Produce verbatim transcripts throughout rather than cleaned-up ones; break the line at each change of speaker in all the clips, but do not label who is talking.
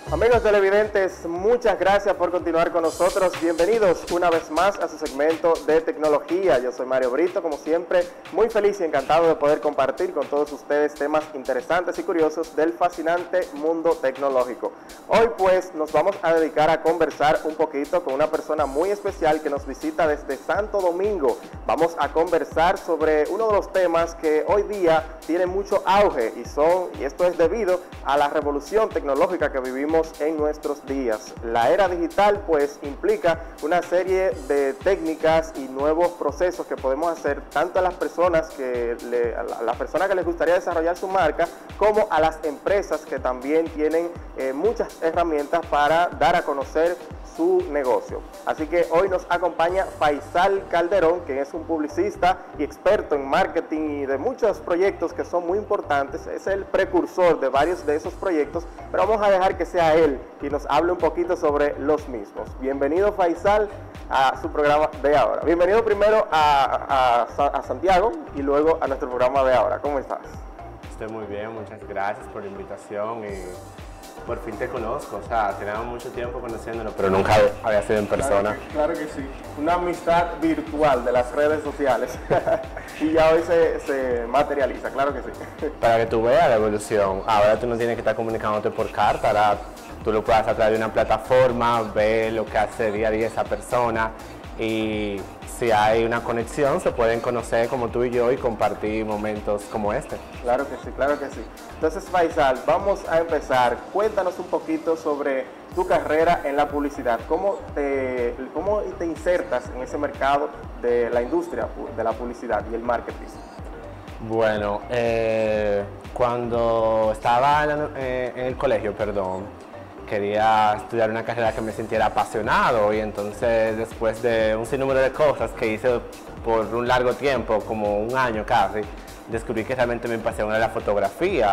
Amigos televidentes, muchas gracias por continuar con nosotros. Bienvenidos una vez más a su segmento de tecnología. Yo soy Mario Brito, como siempre, muy feliz y encantado de poder compartir con todos ustedes temas interesantes y curiosos del fascinante mundo tecnológico. Hoy pues nos vamos a dedicar a conversar un poquito con una persona muy especial que nos visita desde Santo Domingo. Vamos a conversar sobre uno de los temas que hoy día tiene mucho auge y son, y esto es debido a la revolución tecnológica que vivimos en nuestros días. La era digital pues implica una serie de técnicas y nuevos procesos que podemos hacer tanto a las personas que le, a las personas que les gustaría desarrollar su marca, como a las empresas que también tienen eh, muchas herramientas para dar a conocer su negocio. Así que hoy nos acompaña Faisal Calderón, que es un publicista y experto en marketing y de muchos proyectos que son muy importantes. Es el precursor de varios de esos proyectos, pero vamos a dejar que sea él quien nos hable un poquito sobre los mismos. Bienvenido, Faisal, a su programa de ahora. Bienvenido primero a, a, a Santiago y luego a nuestro programa de ahora. ¿Cómo estás?
Estoy muy bien, muchas gracias por la invitación y por fin te conozco. O sea, teníamos mucho tiempo conociéndonos, pero nunca había sido en persona.
Claro que, claro que sí, una amistad virtual de las redes sociales y ya hoy se, se materializa, claro que sí.
Para que tú veas la evolución, ahora tú no tienes que estar comunicándote por carta, ahora tú lo puedes a través de una plataforma, ver lo que hace día a día esa persona y si hay una conexión se pueden conocer como tú y yo y compartir momentos como este.
Claro que sí, claro que sí. Entonces, Faisal, vamos a empezar. Cuéntanos un poquito sobre tu carrera en la publicidad. ¿Cómo te, cómo te insertas en ese mercado de la industria de la publicidad y el marketing?
Bueno, eh, cuando estaba en, la, eh, en el colegio, perdón, quería estudiar una carrera que me sintiera apasionado y entonces después de un sinnúmero de cosas que hice por un largo tiempo, como un año casi, descubrí que realmente mi pasión era la fotografía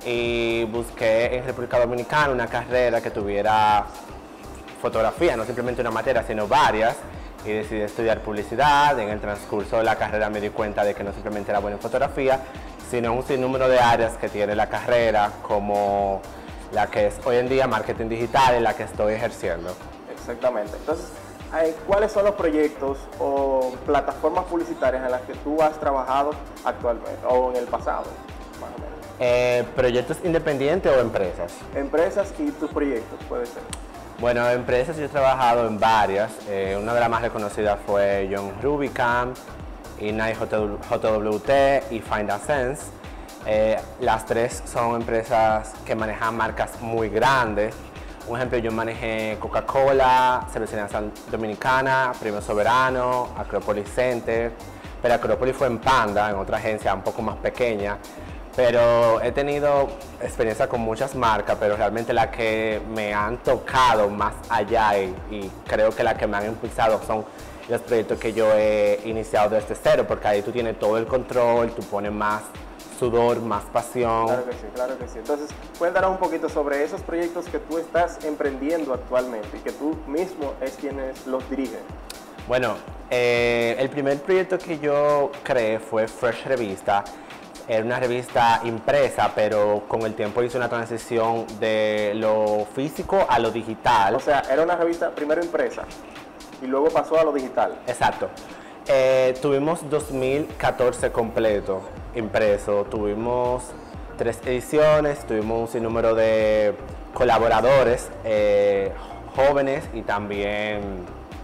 y busqué en República Dominicana una carrera que tuviera fotografía, no simplemente una materia, sino varias, y decidí estudiar publicidad. En el transcurso de la carrera me di cuenta de que no simplemente era buena en fotografía, sino un sinnúmero de áreas que tiene la carrera, como la que es hoy en día marketing digital, en la que estoy ejerciendo.
Exactamente. Entonces, ¿cuáles son los proyectos o plataformas publicitarias en las que tú has trabajado actualmente o en el pasado, más o menos?
Eh, ¿Proyectos independientes o empresas?
Empresas y tus proyectos, puede ser.
Bueno, empresas yo he trabajado en varias. Eh, una de las más reconocidas fue John Rubicam, Ignite J W T y Find a Sense. Eh, las tres son empresas que manejan marcas muy grandes. Un ejemplo, yo manejé Coca-Cola, Cervecería Dominicana, Premio Soberano, Acropolis Center, pero Acropolis fue en Panda, en otra agencia un poco más pequeña. Pero he tenido experiencia con muchas marcas, pero realmente las que me han tocado más allá y, y creo que las que me han impulsado son los proyectos que yo he iniciado desde cero, porque ahí tú tienes todo el control, tú pones más sudor, más pasión.
Claro que sí, claro que sí. Entonces, cuéntanos un poquito sobre esos proyectos que tú estás emprendiendo actualmente y que tú mismo es quienes los dirigen.
Bueno, eh, el primer proyecto que yo creé fue Fresh Revista. Era una revista impresa, pero con el tiempo hice una transición de lo físico a lo digital.
O sea, era una revista primero impresa y luego pasó a lo digital.
Exacto. Eh, tuvimos dos mil catorce completo impreso, tuvimos tres ediciones, tuvimos un sinnúmero de colaboradores eh, jóvenes y también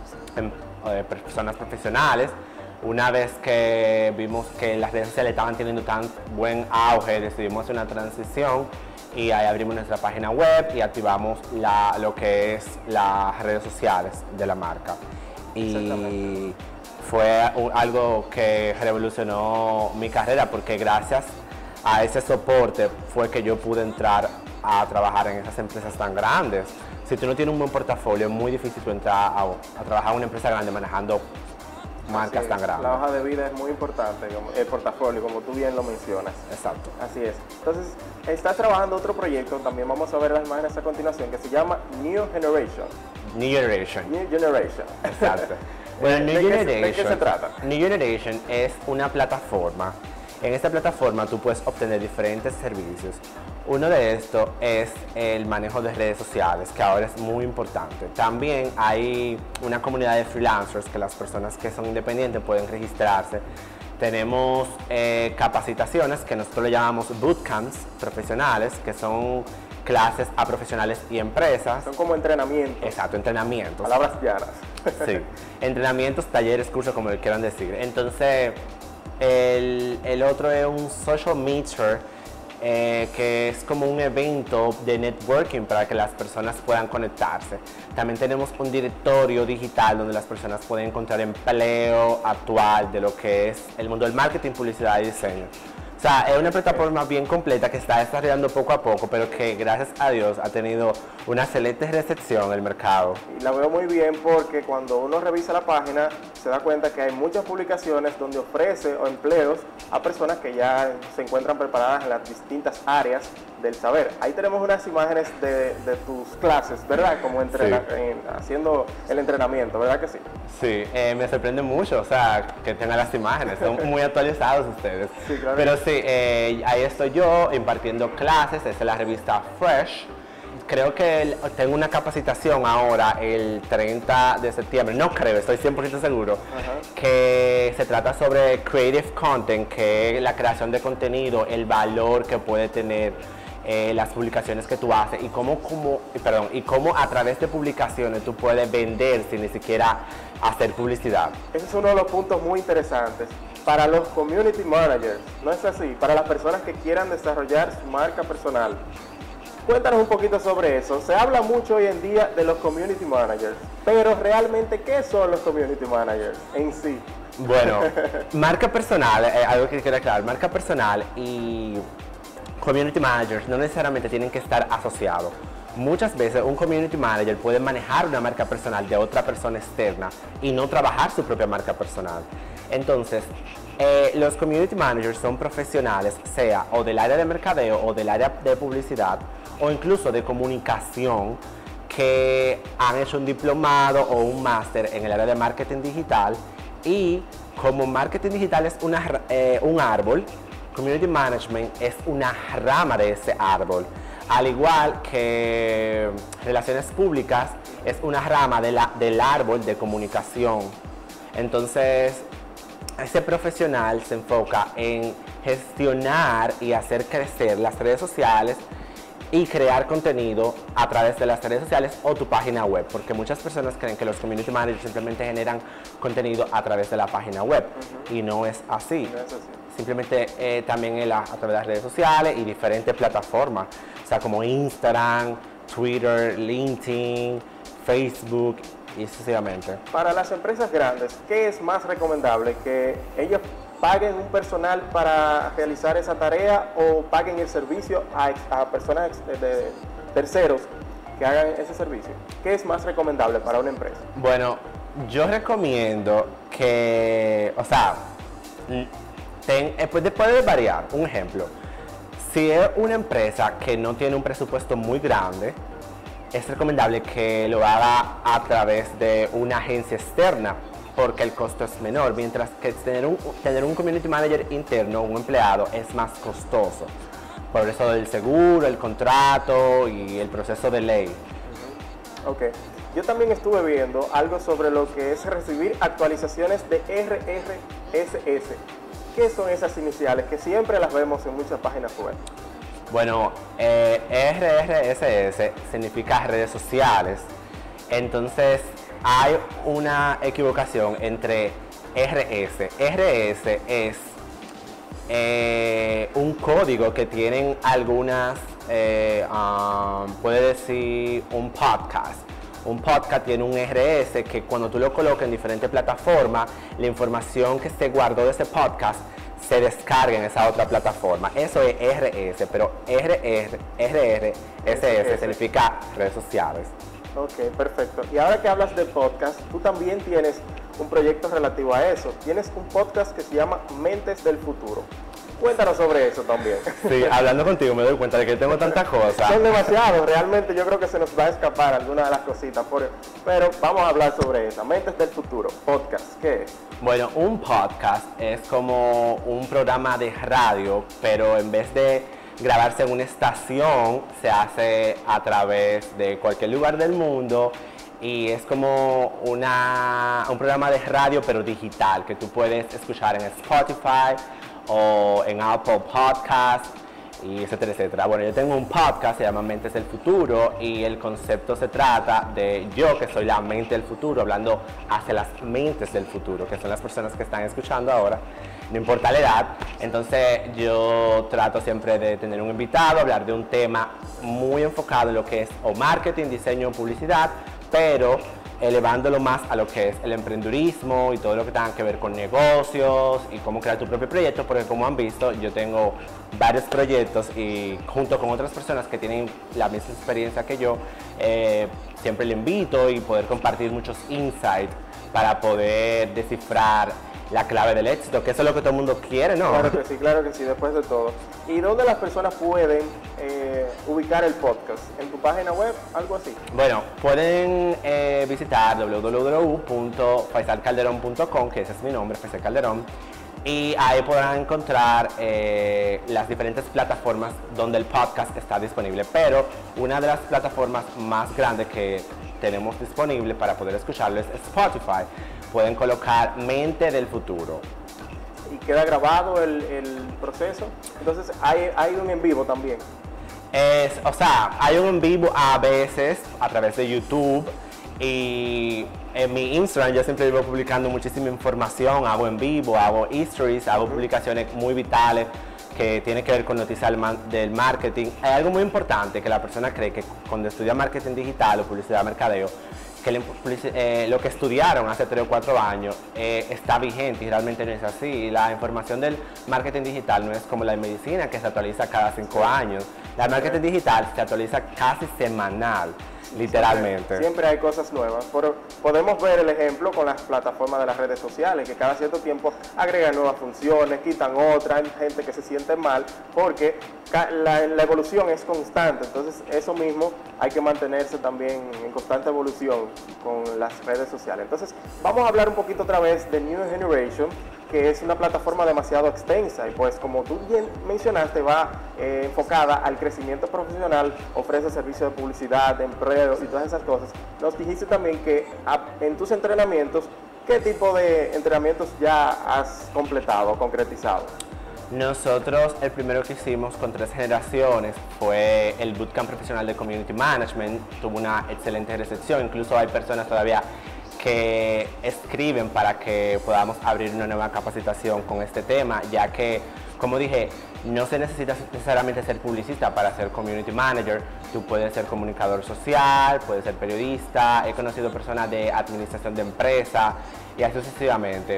eh, personas profesionales. Una vez que vimos que las redes sociales estaban teniendo tan buen auge, decidimos hacer una transición y ahí abrimos nuestra página web y activamos la, lo que es las redes sociales de la marca. Y fue algo que revolucionó mi carrera porque gracias a ese soporte fue que yo pude entrar a trabajar en esas empresas tan grandes. Si tú no tienes un buen portafolio, es muy difícil tú entrar a, a trabajar en una empresa grande manejando marcas tan grandes.
La hoja de vida es muy importante, como el portafolio, como tú bien lo mencionas.
Exacto.
Así es. Entonces, estás trabajando otro proyecto, también vamos a ver las imágenes a continuación, que se llama New Generation.
New Generation.
New Generation.
Exacto. Bueno, New
¿De
Generation,
qué, ¿de qué se trata?
New Generation es una plataforma En esta plataforma tú puedes obtener diferentes servicios. Uno de estos es el manejo de redes sociales, que ahora es muy importante. También hay una comunidad de freelancers que las personas que son independientes pueden registrarse. Tenemos eh, capacitaciones que nosotros le llamamos bootcamps profesionales, que son clases a profesionales y empresas.
Son como entrenamientos.
Exacto, entrenamientos.
Palabras llanas.
Sí, entrenamientos, talleres, cursos, como le quieran decir. Entonces, el, el otro es un social meter, eh, que es como un evento de networking para que las personas puedan conectarse. También tenemos un directorio digital donde las personas pueden encontrar empleo actual de lo que es el mundo del marketing, publicidad y diseño. O sea, es una plataforma bien completa que está desarrollando poco a poco, pero que gracias a Dios ha tenido una excelente recepción en el mercado.
Y la veo muy bien porque cuando uno revisa la página se da cuenta que hay muchas publicaciones donde ofrece empleos a personas que ya se encuentran preparadas en las distintas áreas del saber. Ahí tenemos unas imágenes de, de tus clases, ¿verdad? Como entrena, sí. en, haciendo el entrenamiento, ¿verdad que sí?
Sí, eh, me sorprende mucho, o sea, que tengan las imágenes, son muy actualizados ustedes.
Sí, claro.
Pero sí, eh, ahí estoy yo impartiendo clases desde la revista Fresh. Creo que el, tengo una capacitación ahora el treinta de septiembre, no creo, estoy cien por ciento seguro, uh-huh. que se trata sobre creative content, que es la creación de contenido, el valor que puede tener eh, las publicaciones que tú haces y cómo, cómo, perdón, y cómo a través de publicaciones tú puedes vender sin ni siquiera hacer publicidad.
Ese es uno de los puntos muy interesantes. Para los community managers, ¿no es así? Para las personas que quieran desarrollar su marca personal. Cuéntanos un poquito sobre eso. Se habla mucho hoy en día de los community managers, pero realmente, ¿qué son los community managers en sí?
Bueno, marca personal, eh, algo que quiero aclarar, marca personal y community managers no necesariamente tienen que estar asociados. Muchas veces un community manager puede manejar una marca personal de otra persona externa y no trabajar su propia marca personal. Entonces, eh, los community managers son profesionales, sea o del área de mercadeo o del área de publicidad o incluso de comunicación, que han hecho un diplomado o un máster en el área de marketing digital, y como marketing digital es una, eh, un árbol, community management es una rama de ese árbol. Al igual que relaciones públicas es una rama de la, del árbol de comunicación. Entonces, ese profesional se enfoca en gestionar y hacer crecer las redes sociales y crear contenido a través de las redes sociales o tu página web, porque muchas personas creen que los community managers simplemente generan contenido a través de la página web, uh-huh. y no es así.
No es así.
Simplemente eh, también en la, a través de las redes sociales y diferentes plataformas, o sea, como Instagram, Twitter, LinkedIn, Facebook y sucesivamente.
Para las empresas grandes, ¿qué es más recomendable? ¿Que ellos paguen un personal para realizar esa tarea o paguen el servicio a, a personas de terceros que hagan ese servicio? ¿Qué es más recomendable para una empresa?
Bueno, yo recomiendo que, o sea, ten, eh, puede, puede variar. Un ejemplo, si es una empresa que no tiene un presupuesto muy grande, es recomendable que lo haga a través de una agencia externa, porque el costo es menor, mientras que tener un, tener un community manager interno, un empleado, es más costoso. Por eso del seguro, el contrato y el proceso de ley.
Uh-huh. Ok. Yo también estuve viendo algo sobre lo que es recibir actualizaciones de R R S S. ¿Qué son esas iniciales que siempre las vemos en muchas páginas web?
Bueno, eh, R R S S significa redes sociales. Entonces, hay una equivocación entre R S. R S es eh, un código que tienen algunas, eh, um, puede decir un podcast. Un podcast tiene un R S que cuando tú lo colocas en diferentes plataformas, la información que se guardó de ese podcast se descarga en esa otra plataforma. Eso es R S, pero R R S S significa redes sociales.
Ok, perfecto. Y ahora que hablas de podcast, tú también tienes un proyecto relativo a eso. Tienes un podcast que se llama Mentes del Futuro. Cuéntanos sobre eso también.
Sí, hablando contigo me doy cuenta de que tengo tantas cosas.
Son demasiados, realmente yo creo que se nos va a escapar alguna de las cositas, por, pero vamos a hablar sobre eso. Mentes del Futuro, podcast, ¿qué es?
Bueno, un podcast es como un programa de radio, pero en vez de grabarse en una estación, se hace a través de cualquier lugar del mundo. Y es como una, un programa de radio, pero digital, que tú puedes escuchar en Spotify o en Apple Podcasts, y etcétera, etcétera. Bueno, yo tengo un podcast, se llama Mentes del Futuro, y el concepto se trata de yo, que soy la mente del futuro, hablando hacia las mentes del futuro, que son las personas que están escuchando ahora, no importa la edad. Entonces yo trato siempre de tener un invitado, hablar de un tema muy enfocado en lo que es o marketing, diseño o publicidad, pero elevándolo más a lo que es el emprendurismo y todo lo que tenga que ver con negocios y cómo crear tu propio proyecto, porque como han visto, yo tengo varios proyectos y junto con otras personas que tienen la misma experiencia que yo, eh, siempre le invito y poder compartir muchos insights para poder descifrar la clave del éxito, que eso es lo que todo el mundo quiere, ¿no?
Claro que sí, claro que sí, después de todo. ¿Y dónde las personas pueden eh, ubicar el podcast? ¿En tu página web? ¿Algo así?
Bueno, pueden eh, visitar w w w punto faisal calderón punto com, que ese es mi nombre, Faisal Calderón, y ahí podrán encontrar eh, las diferentes plataformas donde el podcast está disponible, pero una de las plataformas más grandes que tenemos disponible para poder escucharlo es Spotify. Pueden colocar Mente del Futuro.
¿Y queda grabado el, el proceso? Entonces, ¿hay, hay un en vivo también?
Es, o sea, hay un en vivo a veces a través de YouTube, y en mi Instagram yo siempre vivo publicando muchísima información, hago en vivo, hago histories, hago uh-huh. publicaciones muy vitales que tienen que ver con noticias del marketing. Hay algo muy importante que la persona cree que cuando estudia marketing digital o publicidad de mercadeo, que le, eh, lo que estudiaron hace tres o cuatro años eh, está vigente, y realmente no es así. La información del marketing digital no es como la de medicina, que se actualiza cada cinco años. La marketing digital se actualiza casi semanal, literalmente.
Siempre, siempre hay cosas nuevas. Pero podemos ver el ejemplo con las plataformas de las redes sociales, que cada cierto tiempo agregan nuevas funciones, quitan otras, hay gente que se siente mal, porque la, la evolución es constante. Entonces eso mismo hay que mantenerse también en constante evolución con las redes sociales. Entonces vamos a hablar un poquito otra vez de New Generation, que es una plataforma demasiado extensa, y pues como tú bien mencionaste, va eh, enfocada al crecimiento profesional, ofrece servicios de publicidad, de empleo y todas esas cosas. Nos dijiste también que a, en tus entrenamientos, ¿qué tipo de entrenamientos ya has completado o concretizado?
Nosotros el primero que hicimos con tres generaciones fue el Bootcamp Profesional de Community Management. Tuvo una excelente recepción, incluso hay personas todavía que escriben para que podamos abrir una nueva capacitación con este tema, ya que, como dije, no se necesita necesariamente ser publicista para ser community manager. Tú puedes ser comunicador social, puedes ser periodista. He conocido personas de administración de empresa y así sucesivamente.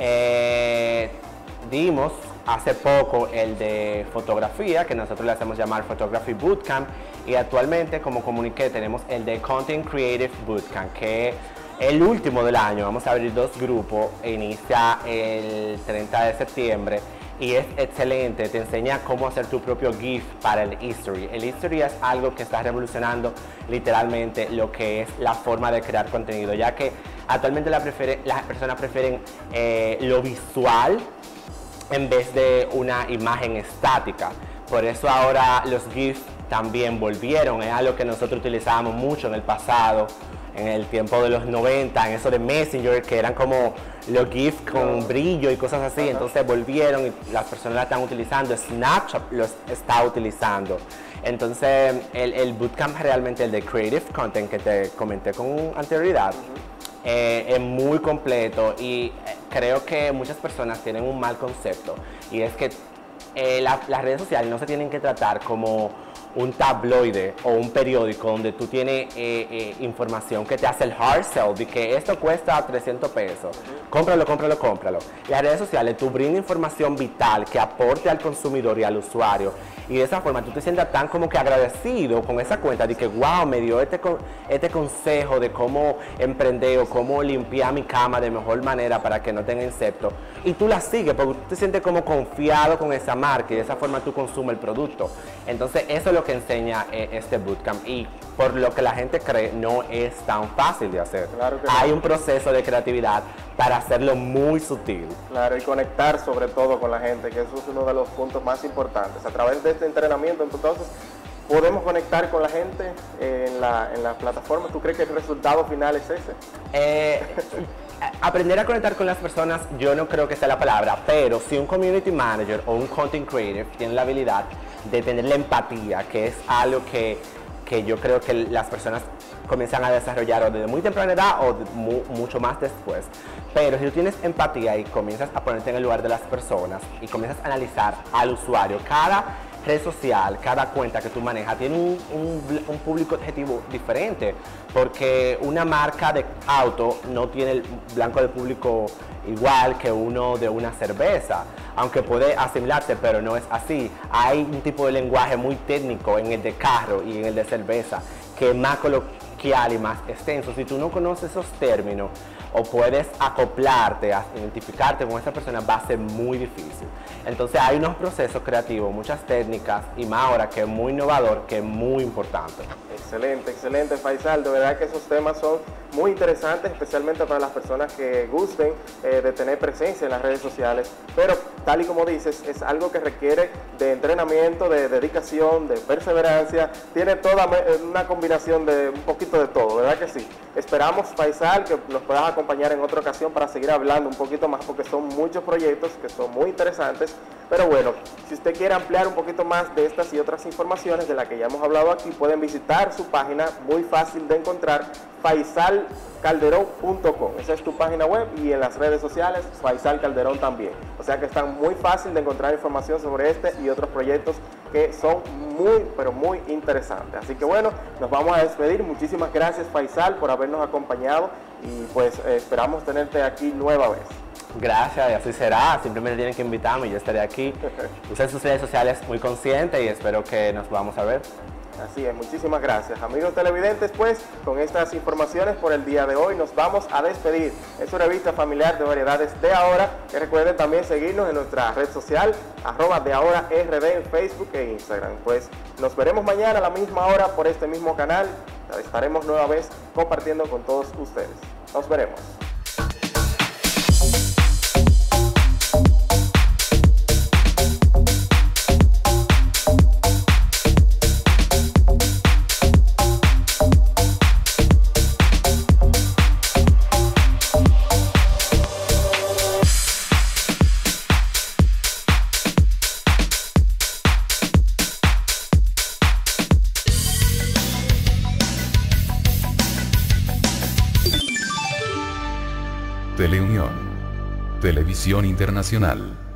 Eh, dimos hace poco el de fotografía, que nosotros le hacemos llamar Photography Bootcamp, y actualmente, como comuniqué, tenemos el de Content Creative Bootcamp, que el último del año. Vamos a abrir dos grupos, inicia el treinta de septiembre y es excelente, te enseña cómo hacer tu propio GIF para el History. El History es algo que está revolucionando literalmente lo que es la forma de crear contenido, ya que actualmente la prefiere, las personas prefieren eh, lo visual en vez de una imagen estática. Por eso ahora los GIF también volvieron, es algo que nosotros utilizábamos mucho en el pasado, en el tiempo de los noventa, en eso de Messenger, que eran como los GIFs con brillo y cosas así. Ajá. Entonces volvieron y las personas la están utilizando, Snapchat los está utilizando. Entonces el, el bootcamp realmente, el de Creative Content que te comenté con anterioridad, uh-huh. eh, es muy completo, y creo que muchas personas tienen un mal concepto, y es que eh, la, las redes sociales no se tienen que tratar como un tabloide o un periódico donde tú tienes eh, eh, información que te hace el hard sell de que esto cuesta trescientos pesos, cómpralo, cómpralo, cómpralo. Las redes sociales, tú brindas información vital que aporte al consumidor y al usuario, y de esa forma tú te sientas tan como que agradecido con esa cuenta de que wow, me dio este, este consejo de cómo emprender o cómo limpiar mi cama de mejor manera para que no tenga insectos, y tú la sigues porque tú te sientes como confiado con esa marca, y de esa forma tú consumes el producto. Entonces eso es lo que enseña eh, este bootcamp, y por lo que la gente cree no es tan fácil de hacer. Claro que hay no. un proceso de creatividad para hacerlo muy sutil.
Claro, y conectar sobre todo con la gente, que eso es uno de los puntos más importantes. A través de este entrenamiento, entonces, podemos conectar con la gente en la, en la plataforma. ¿Tú crees que el resultado final es ese?
Eh, aprender a conectar con las personas, yo no creo que sea la palabra, pero si un community manager o un content creator tiene la habilidad de tener la empatía, que es algo que, que yo creo que las personas comienzan a desarrollar o desde muy temprana edad o mu mucho más después. Pero si tú tienes empatía y comienzas a ponerte en el lugar de las personas y comienzas a analizar al usuario, cada red social, cada cuenta que tú manejas tiene un, un, un público objetivo diferente, porque una marca de auto no tiene el blanco de público igual que uno de una cerveza, aunque puede asimilarse, pero no es así. Hay un tipo de lenguaje muy técnico en el de carro y en el de cerveza, que es más coloquial y más extenso. Si tú no conoces esos términos o puedes acoplarte, a identificarte con esa persona, va a ser muy difícil. Entonces hay unos procesos creativos, muchas técnicas, y más ahora que es muy innovador, que es muy importante.
Excelente, excelente, Faisal. De verdad que esos temas son muy interesantes, especialmente para las personas que gusten eh, de tener presencia en las redes sociales. Pero tal y como dices, es algo que requiere de entrenamiento, de dedicación, de perseverancia. Tiene toda una combinación de un poquito de todo, ¿verdad que sí? Esperamos, Faisal, que nos puedas acompañar en otra ocasión para seguir hablando un poquito más, porque son muchos proyectos que son muy interesantes. Pero bueno, si usted quiere ampliar un poquito más de estas y otras informaciones de las que ya hemos hablado aquí, pueden visitar su página, muy fácil de encontrar, faisal calderón punto com. Esa es tu página web, y en las redes sociales, Faisal Calderón también. O sea que están muy fácil de encontrar información sobre este y otros proyectos que son muy, pero muy interesantes. Así que bueno, nos vamos a despedir. Muchísimas gracias, Faisal, por habernos acompañado, y pues eh, esperamos tenerte aquí nueva vez.
Gracias, y así será. Simplemente tienen que invitarme y yo estaré aquí. Usen sus redes sociales muy conscientes y espero que nos podamos a ver.
Así es, muchísimas gracias. Amigos televidentes, pues con estas informaciones por el día de hoy nos vamos a despedir. Es una revista familiar de variedades de ahora, que recuerden también seguirnos en nuestra red social, arroba de ahora R D en Facebook e Instagram. Pues nos veremos mañana a la misma hora por este mismo canal. Estaremos nueva vez compartiendo con todos ustedes. Nos veremos.
Teleunión. Televisión Internacional.